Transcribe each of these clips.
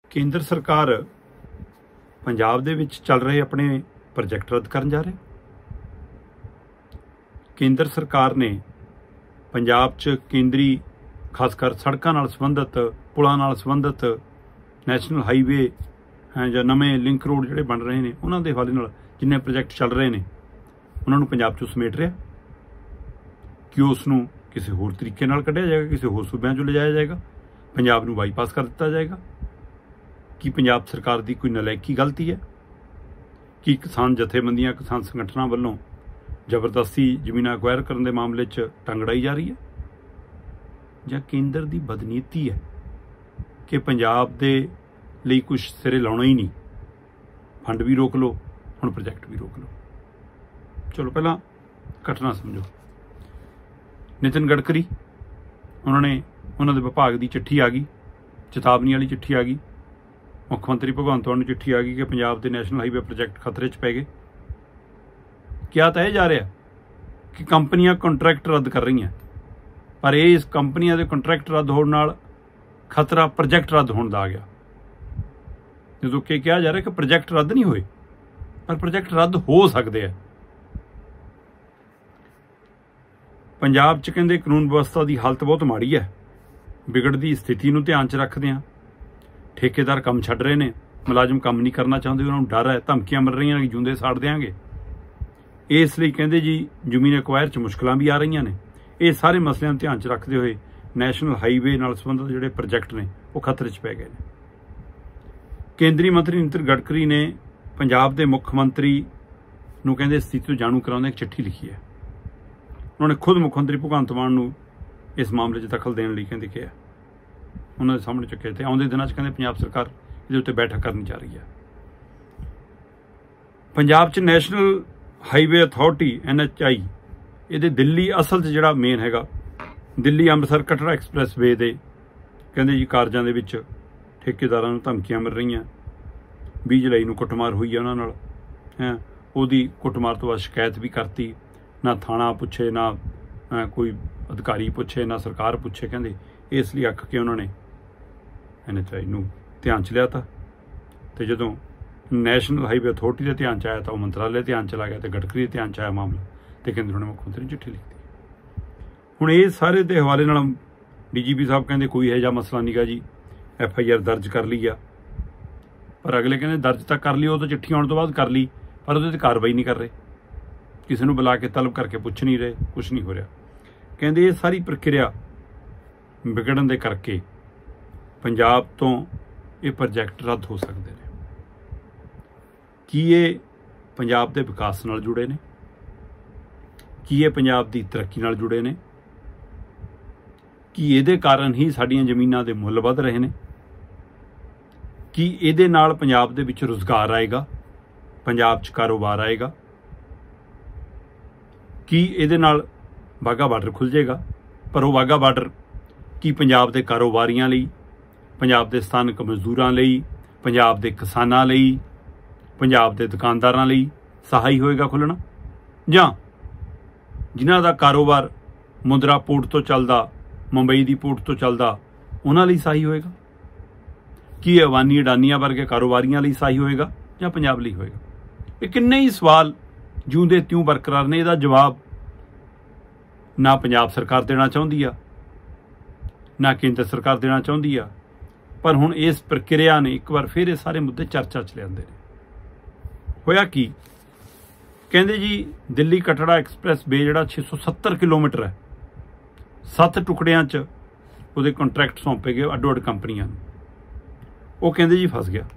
ਕੇਂਦਰ ਸਰਕਾਰ ਪੰਜਾਬ ਦੇ ਵਿੱਚ ਚੱਲ ਰਹੇ ਆਪਣੇ ਪ੍ਰੋਜੈਕਟ ਰੱਦ ਕਰਨ ਜਾ ਰਹੇ। ਕੇਂਦਰ ਸਰਕਾਰ ਨੇ ਪੰਜਾਬ 'ਚ ਕੇਂਦਰੀ ਖਾਸ ਕਰ ਸੜਕਾਂ ਨਾਲ ਸੰਬੰਧਿਤ, ਪੁਲਾਂ ਨਾਲ ਸੰਬੰਧਿਤ, ਨੈਸ਼ਨਲ ਹਾਈਵੇ ਜਾਂ ਨਵੇਂ ਲਿੰਕ ਰੋਡ ਜਿਹੜੇ ਬਣ ਰਹੇ ਨੇ ਉਹਨਾਂ ਦੇ ਹਵਾਲੇ ਨਾਲ ਜਿੰਨੇ ਪ੍ਰੋਜੈਕਟ ਚੱਲ ਰਹੇ ਨੇ ਉਹਨਾਂ ਨੂੰ ਪੰਜਾਬ 'ਚੋਂ ਸਮੇਟ ਰਿਹਾ ਕਿ ਉਸ ਨੂੰ ਕਿਸੇ ਹੋਰ ਤਰੀਕੇ ਨਾਲ ਕੱਢਿਆ ਜਾਏਗਾ, ਕਿਸੇ ਹੋਰ ਸੂਬਿਆਂ 'ਚੋਂ ਲਿਜਾਇਆ ਜਾਏਗਾ, ਪੰਜਾਬ ਨੂੰ ਬਾਈਪਾਸ ਕਰ ਦਿੱਤਾ ਜਾਏਗਾ। ਕਿ ਪੰਜਾਬ ਸਰਕਾਰ ਦੀ ਕੋਈ ਨਲਾਇਕੀ ਗਲਤੀ ਹੈ ਕਿ ਕਿਸਾਨ ਜਥੇਬੰਦੀਆਂ, ਕਿਸਾਨ ਸੰਗਠਨਾਂ ਵੱਲੋਂ ਜ਼ਬਰਦਸਤੀ ਜ਼ਮੀਨਾਂ ਅਕਵਾਇਰ ਕਰਨ ਦੇ ਮਾਮਲੇ 'ਚ ਟੰਗ ਅੜਾਈ ਜਾ ਰਹੀ ਹੈ, ਜਾਂ ਕੇਂਦਰ ਦੀ ਬਦਨੀਤੀ ਹੈ ਕਿ ਪੰਜਾਬ ਦੇ ਲਈ ਕੁਝ ਸਿਰੇ ਲਾਉਣਾ ਹੀ ਨਹੀਂ, ਫੰਡ ਵੀ ਰੋਕ ਲਓ, ਹੁਣ ਪ੍ਰੋਜੈਕਟ ਵੀ ਰੋਕ ਲਓ। ਚਲੋ ਪਹਿਲਾਂ ਘਟਨਾ ਸਮਝੋ। ਨਿਤਿਨ ਗਡਕਰੀ ਉਹਨਾਂ ਦੇ ਵਿਭਾਗ ਦੀ ਚਿੱਠੀ ਆ ਗਈ, ਚੇਤਾਵਨੀ ਵਾਲੀ ਚਿੱਠੀ ਆ ਗਈ। ਮੁੱਖ ਮੰਤਰੀ ਭਗਵੰਤ ਮਾਨ ਨੂੰ ਚਿੱਠੀ ਆ ਗਈ ਕਿ ਪੰਜਾਬ ਦੇ ਨੈਸ਼ਨਲ ਹਾਈਵੇ ਪ੍ਰੋਜੈਕਟ ਖਤਰੇ 'ਚ ਪੈ ਗਏ। ਕਿਹਾ ਤਾਂ ਇਹ ਜਾ ਰਿਹਾ ਕਿ ਕੰਪਨੀਆਂ ਕੰਟਰੈਕਟ ਰੱਦ ਕਰ ਰਹੀਆਂ, ਪਰ ਇਸ ਕੰਪਨੀਆਂ ਦੇ ਕੰਟਰੈਕਟ ਰੱਦ ਹੋਣ ਨਾਲ ਖਤਰਾ ਪ੍ਰੋਜੈਕਟ ਰੱਦ ਹੋਣ ਦਾ ਆ ਗਿਆ। ਜਦੋਂ ਕਿ ਕਿਹਾ ਜਾ ਰਿਹਾ ਕਿ ਪ੍ਰੋਜੈਕਟ ਰੱਦ ਨਹੀਂ ਹੋਏ, ਪਰ ਪ੍ਰੋਜੈਕਟ ਰੱਦ ਹੋ ਸਕਦੇ ਆ। ਪੰਜਾਬ 'ਚ ਕਹਿੰਦੇ ਕਾਨੂੰਨ ਵਿਵਸਥਾ ਦੀ ਹਾਲਤ ਬਹੁਤ ਮਾੜੀ ਹੈ। ਵਿਗੜਦੀ ਸਥਿਤੀ ਨੂੰ ਧਿਆਨ 'ਚ ਰੱਖਦਿਆਂ ਠੇਕੇਦਾਰ ਕੰਮ ਛੱਡ ਰਹੇ ਨੇ, ਮੁਲਾਜ਼ਮ ਕੰਮ ਨਹੀਂ ਕਰਨਾ ਚਾਹੁੰਦੇ, ਉਹਨਾਂ ਨੂੰ ਡਰ ਹੈ, ਧਮਕੀਆਂ ਮਿਲ ਰਹੀਆਂ ਨੇ ਕਿ ਜੂੰਦੇ ਸਾੜ ਦਿਆਂਗੇ। ਇਸ ਲਈ ਕਹਿੰਦੇ ਜੀ ਜ਼ਮੀਨ ਅਕਵਾਇਰ 'ਚ ਮੁਸ਼ਕਲਾਂ ਵੀ ਆ ਰਹੀਆਂ ਨੇ। ਇਹ ਸਾਰੇ ਮਸਲਿਆਂ ਨੂੰ ਧਿਆਨ 'ਚ ਰੱਖਦੇ ਹੋਏ ਨੈਸ਼ਨਲ ਹਾਈਵੇ ਨਾਲ ਸੰਬੰਧਿਤ ਜਿਹੜੇ ਪ੍ਰੋਜੈਕਟ ਨੇ ਉਹ ਖਤਰੇ 'ਚ ਪੈ ਗਏ ਨੇ। ਕੇਂਦਰੀ ਮੰਤਰੀ ਨਿਤਿਨ ਗਡਕਰੀ ਨੇ ਪੰਜਾਬ ਦੇ ਮੁੱਖ ਮੰਤਰੀ ਨੂੰ ਕਹਿੰਦੇ ਸਥਿਤੀ ਤੋਂ ਜਾਣੂ ਕਰਾਉਂਦੇ ਇੱਕ ਚਿੱਠੀ ਲਿਖੀ ਹੈ। ਉਹਨਾਂ ਨੇ ਖੁਦ ਮੁੱਖ ਮੰਤਰੀ ਭਗਵੰਤ ਮਾਨ ਨੂੰ ਇਸ ਮਾਮਲੇ 'ਚ ਦਖਲ ਦੇਣ ਲਈ ਕਹਿੰਦੇ ਕਿਹਾ, ਉਹਨਾਂ ਦੇ ਸਾਹਮਣੇ ਚੁੱਕੇ ਤੇ ਆਉਂਦੇ ਦਿਨਾਂ 'ਚ ਕਹਿੰਦੇ ਪੰਜਾਬ ਸਰਕਾਰ ਇਹਦੇ ਉੱਤੇ ਬੈਠਕ ਕਰਨ ਜਾ ਰਹੀ ਹੈ। ਪੰਜਾਬ 'ਚ ਨੈਸ਼ਨਲ ਹਾਈਵੇ ਅਥਾਰਟੀ NHI ਇਹਦੇ ਦਿੱਲੀ ਅਸਲ 'ਚ ਜਿਹੜਾ ਮੇਨ ਹੈਗਾ ਦਿੱਲੀ ਅੰਮ੍ਰਿਤਸਰ ਕਟੜਾ ਐਕਸਪ੍ਰੈਸ ਵੇ ਦੇ ਕਹਿੰਦੇ ਜੀ ਕਾਰਜਾਂ ਦੇ ਵਿੱਚ ਠੇਕੇਦਾਰਾਂ ਨੂੰ ਧਮਕੀਆਂ ਮਿਲ ਰਹੀਆਂ। 20 ਜੁਲਾਈ ਨੂੰ ਕੁੱਟਮਾਰ ਹੋਈ ਹੈ ਉਹਨਾਂ ਨਾਲ, ਉਹਦੀ ਕੁੱਟਮਾਰ ਤੋਂ ਬਾਅਦ ਸ਼ਿਕਾਇਤ ਵੀ ਕਰਤੀ, ਨਾ ਥਾਣਾ ਪੁੱਛੇ, ਨਾ ਕੋਈ ਅਧਿਕਾਰੀ ਪੁੱਛੇ, ਨਾ ਸਰਕਾਰ ਪੁੱਛੇ। ਕਹਿੰਦੇ ਇਸ ਲਈ ਅੱਕ ਕੇ ਉਹਨਾਂ ਨੇ NHI ਨੂੰ ਧਿਆਨ 'ਚ ਲਿਆ ਤਾ, ਤੇ ਜਦੋਂ ਨੈਸ਼ਨਲ ਹਾਈਵੇ ਅਥਾਰਟੀ ਦੇ ਧਿਆਨ 'ਚ ਆਇਆ ਤਾਂ ਉਹ ਮੰਤਰਾਲੇ ਧਿਆਨ ਚਲਾ ਗਿਆ ਤੇ ਗਡਕਰੀ ਦੇ ਧਿਆਨ 'ਚ ਆਇਆ ਮਾਮਲਾ, ਤੇ ਕੇਂਦਰ ਨੇ ਮੁੱਖ ਮੰਤਰੀ ਨੂੰ ਚਿੱਠੀ ਲਿਖਤੀ। ਹੁਣ ਇਹ ਸਾਰੇ ਦੇ ਹਵਾਲੇ ਨਾਲ DGP ਸਾਹਿਬ ਕਹਿੰਦੇ ਕੋਈ ਇਹੋ ਜਿਹਾ ਮਸਲਾ ਨਹੀਂ ਗਾ ਜੀ, FIR ਦਰਜ ਕਰ ਲਈ ਆ, ਪਰ ਅਗਲੇ ਕਹਿੰਦੇ ਦਰਜ ਤਾਂ ਕਰ ਲਈ, ਉਹ ਤਾਂ ਚਿੱਠੀ ਆਉਣ ਤੋਂ ਬਾਅਦ ਕਰ ਲਈ, ਪਰ ਉਹਦੇ 'ਤੇ ਕਾਰਵਾਈ ਨਹੀਂ ਕਰ ਰਹੇ, ਕਿਸੇ ਨੂੰ ਬੁਲਾ ਕੇ ਤਲਬ ਕਰਕੇ ਪੁੱਛ ਨਹੀਂ ਰਹੇ, ਕੁਛ ਨਹੀਂ ਹੋ ਰਿਹਾ। ਕਹਿੰਦੇ ਇਹ ਸਾਰੀ ਪ੍ਰਕਿਰਿਆ ਵਿਗੜਨ ਦੇ ਕਰਕੇ ਪੰਜਾਬ ਤੋਂ ਇਹ ਪ੍ਰੋਜੈਕਟ ਰੱਦ ਹੋ ਸਕਦੇ ਨੇ। ਕੀ ਇਹ ਪੰਜਾਬ ਦੇ ਵਿਕਾਸ ਨਾਲ ਜੁੜੇ ਨੇ? ਕੀ ਇਹ ਪੰਜਾਬ ਦੀ ਤਰੱਕੀ ਨਾਲ ਜੁੜੇ ਨੇ? ਕੀ ਇਹਦੇ ਕਾਰਨ ਹੀ ਸਾਡੀਆਂ ਜ਼ਮੀਨਾਂ ਦੇ ਮੁੱਲ ਵੱਧ ਰਹੇ ਨੇ? ਕੀ ਇਹਦੇ ਨਾਲ ਪੰਜਾਬ ਦੇ ਵਿੱਚ ਰੁਜ਼ਗਾਰ ਆਏਗਾ, ਪੰਜਾਬ 'ਚ ਕਾਰੋਬਾਰ ਆਏਗਾ? ਕੀ ਇਹਦੇ ਨਾਲ ਵਾਹਗਾ ਬਾਰਡਰ ਖੁੱਲ੍ਹ ਜਾਏਗਾ? ਪਰ ਉਹ ਵਾਹਗਾ ਬਾਰਡਰ ਕੀ ਪੰਜਾਬ ਦੇ ਕਾਰੋਬਾਰੀਆਂ ਲਈ, ਪੰਜਾਬ ਦੇ ਸਥਾਨਕ ਮਜ਼ਦੂਰਾਂ ਲਈ, ਪੰਜਾਬ ਦੇ ਕਿਸਾਨਾਂ ਲਈ, ਪੰਜਾਬ ਦੇ ਦੁਕਾਨਦਾਰਾਂ ਲਈ ਸਹਾਈ ਹੋਏਗਾ ਖੁੱਲ੍ਹਣਾ, ਜਾਂ ਜਿਨ੍ਹਾਂ ਦਾ ਕਾਰੋਬਾਰ ਮੁੰਦਰਾ ਪੋਰਟ ਤੋਂ ਚੱਲਦਾ, ਮੁੰਬਈ ਦੀ ਪੋਰਟ ਤੋਂ ਚੱਲਦਾ, ਉਹਨਾਂ ਲਈ ਸਹਾਈ ਹੋਏਗਾ? ਕੀ ਅਵਾਨੀ ਅਡਾਨੀਆਂ ਵਰਗੇ ਕਾਰੋਬਾਰੀਆਂ ਲਈ ਸਹਾਈ ਹੋਏਗਾ ਜਾਂ ਪੰਜਾਬ ਲਈ ਹੋਏਗਾ? ਇਹ ਕਿੰਨੇ ਹੀ ਸਵਾਲ ਜਿਉਂਦੇ ਤਿਉਂ ਬਰਕਰਾਰ ਨੇ। ਇਹਦਾ ਜਵਾਬ ਨਾ ਪੰਜਾਬ ਸਰਕਾਰ ਦੇਣਾ ਚਾਹੁੰਦੀ ਆ, ਨਾ ਕੇਂਦਰ ਸਰਕਾਰ ਦੇਣਾ ਚਾਹੁੰਦੀ ਆ, ਪਰ ਹੁਣ ਇਸ ਪ੍ਰਕਿਰਿਆ ਨੇ ਇੱਕ ਵਾਰ ਫਿਰ ਇਹ ਸਾਰੇ ਮੁੱਦੇ ਚਰਚਾ 'ਚ ਲਿਆਂਦੇ ਨੇ। ਹੋਇਆ ਕੀ? ਕਹਿੰਦੇ ਜੀ ਦਿੱਲੀ ਕਟੜਾ ਐਕਸਪ੍ਰੈਸ ਵੇ ਜਿਹੜਾ 670 ਕਿਲੋਮੀਟਰ ਹੈ, 7 ਟੁਕੜਿਆਂ 'ਚ ਉਹਦੇ ਕੰਟਰੈਕਟ ਸੌਂਪੇ ਗਏ ਅੱਡੋ ਅੱਡ ਕੰਪਨੀਆਂ ਨੂੰ। ਉਹ ਕਹਿੰਦੇ ਜੀ ਫਸ ਗਿਆ।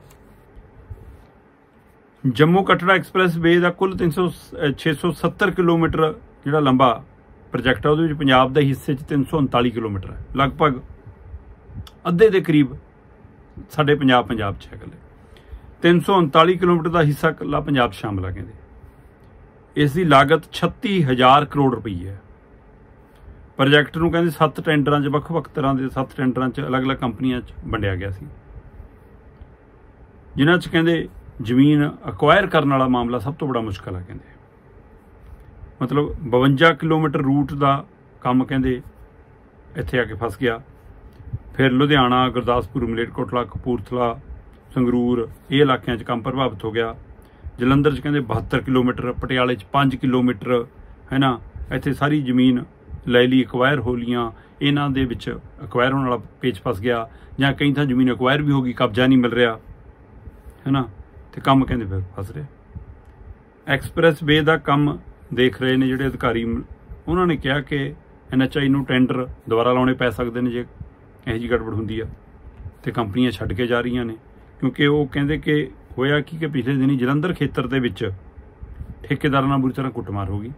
ਜੰਮੂ ਕਟੜਾ ਐਕਸਪ੍ਰੈਸ ਵੇ ਦਾ ਕੁੱਲ 670 ਕਿਲੋਮੀਟਰ ਜਿਹੜਾ ਲੰਬਾ ਪ੍ਰੋਜੈਕਟ ਹੈ, ਉਹਦੇ ਵਿੱਚ ਪੰਜਾਬ ਦੇ ਹਿੱਸੇ 'ਚ 339 ਕਿਲੋਮੀਟਰ ਹੈ, ਲਗਭਗ ਅੱਧੇ ਦੇ ਕਰੀਬ ਸਾਡੇ ਪੰਜਾਬ 'ਚ ਹੈ। ਇਕੱਲੇ 339 ਕਿਲੋਮੀਟਰ ਦਾ ਹਿੱਸਾ ਇਕੱਲਾ ਪੰਜਾਬ 'ਚ ਸ਼ਾਮਲ ਆ। ਕਹਿੰਦੇ ਇਸ ਦੀ ਲਾਗਤ 36,000 ਕਰੋੜ ਰੁਪਏ ਹੈ। ਪ੍ਰੋਜੈਕਟ ਨੂੰ ਕਹਿੰਦੇ 7 ਟੈਂਡਰਾਂ 'ਚ, ਵੱਖ-ਵੱਖ ਤਰ੍ਹਾਂ ਦੇ 7 ਟੈਂਡਰਾਂ 'ਚ ਅਲੱਗ-ਅਲੱਗ ਕੰਪਨੀਆਂ 'ਚ ਵੰਡਿਆ ਗਿਆ ਸੀ, ਜਿਨ੍ਹਾਂ 'ਚ ਕਹਿੰਦੇ ਜ਼ਮੀਨ ਅਕਵਾਇਰ ਕਰਨ ਵਾਲਾ ਮਾਮਲਾ ਸਭ ਤੋਂ ਬੜਾ ਮੁਸ਼ਕਲ ਹੈ। ਕਹਿੰਦੇ ਮਤਲਬ 52 ਕਿਲੋਮੀਟਰ ਰੂਟ ਦਾ ਕੰਮ ਕਹਿੰਦੇ ਇੱਥੇ ਆ ਕੇ ਫਸ ਗਿਆ। फिर लुधियाना, गुरदासपुर, मलेरकोटला, कपूरथला, संगरूर ये इलाकों काम प्रभावित हो गया। जलंधर च कहते 72 किलोमीटर, पटियाले 5 किलोमीटर है ना। इत्थे सारी जमीन ले ली, अक्वायर हो लियां, इन्हां दे विच अक्वायर होने वाला पेच फस गया, जां कई थां जमीन अक्वायर भी हो गई, कब्जा नहीं मिल रहा है ना, तो काम कहते फिर फस रहा। एक्सप्रैस वे का काम देख रहे ने जिहड़े अधिकारी, उन्होंने कहा कि NHI नूं टेंडर दोबारा लाने पै सकते हैं जे यह जी गड़बड़ हुंदी आ, ते कंपनियां छड्ड के जा रही ने, क्योंकि वो कहते कि होया कि पिछले दिनी जलंधर खेत्र दे विच ठेकेदारां नाल बुरी तरह कुटमार हो गई।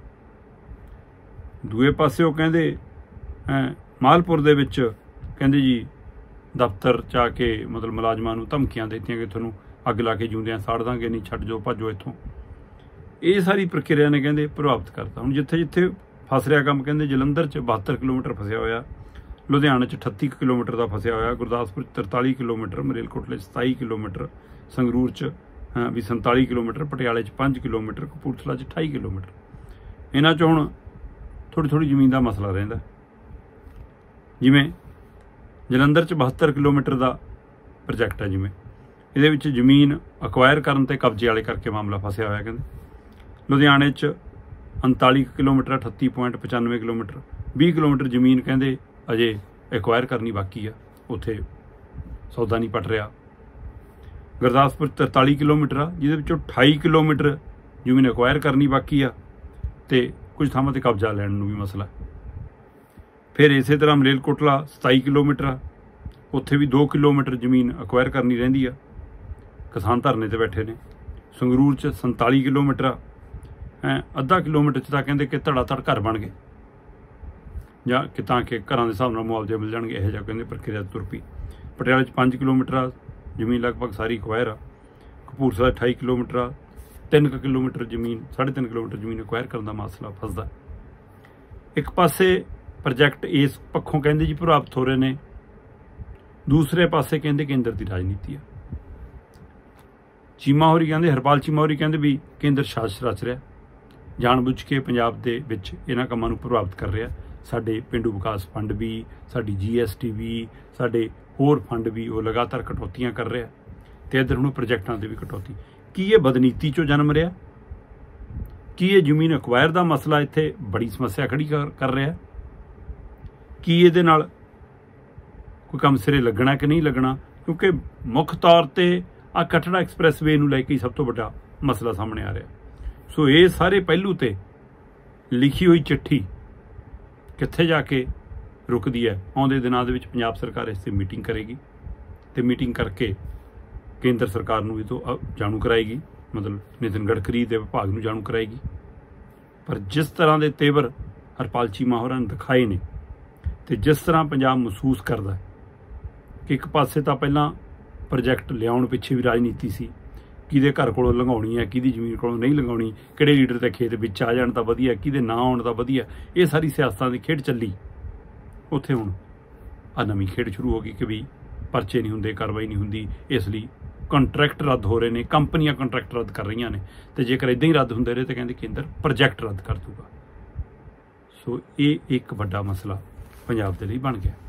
दूए पासे वो कहते मालपुर दे विच कहते जी दफ्तर च आके मतलब मुलाजमां नूं धमकियां दित्तियां कि तुहानूं अग ला के जिउंदियां साड़ दांगे, नहीं छड्ड जाओ, भज्जो इत्थों। ये सारी प्रक्रिया ने कहते प्रभावित करता। हुण जिथे जिथे फस रहा काम, कहते जलंधर च 72 किलोमीटर फसिया होया, लुधियाना च 38 किलोमीटर का फसिया होया, गुरदासपुर 43 किलोमीटर, मलेरकोटले 27 किलोमीटर, संगरूर च भी 47 किलोमीटर, पटियाले 5 किलोमीटर, कपूरथला 28 किलोमीटर। इन्हां च हुण थोड़ी थोड़ी जमीन का मसला रहिंदा। जिवें जलंधर च 72 किलोमीटर का प्रोजैक्ट है, जिवें इहदे विच जमीन अक्वायर करन ते कब्जे वाले करके मामला फसिया होया। कहंदे लुधियाने च 39 किलोमीटर, 38.95 किलोमीटर, 20 किलोमीटर जमीन कहंदे अजे एक्वायर करनी बाकी आ, उत्थे सौदा नहीं पट रहा। गुरदासपुर 43 किलोमीटर आ, जिहदे विचों 28 किलोमीटर जमीन एक्वायर करनी बाकी आ, ते कुछ थावां ते कब्जा लैण नूं भी मसला। फिर इस तरह मलेरकोटला 27 किलोमीटर आ, उत्थे भी 2 किलोमीटर जमीन एक्वायर करनी रहिंदी आ, किसान धरने ते बैठे ने। संगरूर च 47 किलोमीटर आ, अद्धा किलोमीटर च तां कहंदे कि धड़ाधड़ घर बन गए, जां कि तां कि घरां दे हिसाब नाल मुआवजे मिल जाणगे, इहो जिहा कहंदे प्रक्रिया तुर पई। पटियाले च 5 किलोमीटर आ, जमीन लगभग सारी एक्वायर आ। कपूरथला 28 किलोमीटर आ, 3 किलोमीटर जमीन, 3.5 किलोमीटर जमीन एक्वायर करन दा मसला फसदा। एक पासे प्रोजैक्ट इस पक्षों कहंदे जी प्रभावित हो रहे ने, दूसरे पासे कहंदे केंद्र की राजनीति है। चीमा होरी कहंदे, हरपाल चीमा होरी कहंदे भी केंद्र शासन रच रहा, जानबुझ के पंजाब दे विच इन्हां कामां नूं प्रभावित कर रहा। साडे पेंडू विकास फंड भी, साडी GST भी, साडे होर फंड भी वो लगातार कटौतियां कर रहा, ते इधर हुण प्रोजैक्टां ते भी कटौती। की ये बदनीति चों जन्म रहा? की ये जमीन एक्वायर का मसला इत्थे बड़ी समस्या खड़ी कर रहा? की इहदे नाल कोई काम सिरे लगना कि नहीं लगना? क्योंकि मुख तौर पर आ कटड़ा एक्सप्रैस वे नूं लैके सब तो बड़ा मसला सामने आ रहा। सो ये सारे पहलू ते लिखी हुई चिट्ठी कित्थे जाके रुकदी है। आउंदे दिनां दे विच पंजाब सरकार इस ते मीटिंग करेगी, ते मीटिंग करके केंद्र सरकार नूं इह तों जाणू कराएगी, मतलब नितिन गडकरी दे विभाग नूं जाणू कराएगी। पर जिस तरह के तेवर हरपाल चीमा होरां ने दिखाए ने, ते जिस तरह पंजाब महसूस करदा कि एक पासे तां पहलां प्रोजैक्ट लियाउण पिछे भी राजनीति सी, किहदे घर कोलों लंघाउणी है, किहदी जमीन कोलों नहीं लंघाउणी, किहड़े लीडर ते खेत विच आ जाण तां वधिया, किहदे ना आउण तां वधिया, ये सारी सियासतां दी खेड चली। उत्थे हुण आ नवीं खेड शुरू हो गई कि भी परचे नहीं हुंदे, कार्रवाई नहीं हुंदी, इसलिए कंट्रैक्ट रद्द हो रहे हैं, कंपनियां कंट्रैक्ट रद्द कर रही ने, तो जेकर इदां ही रद्द हुंदे रहे तो कहंदे केंद्र प्रोजैक्ट रद्द कर दूगा। सो ये एक वड्डा मसला पंजाब दे लई बन गया।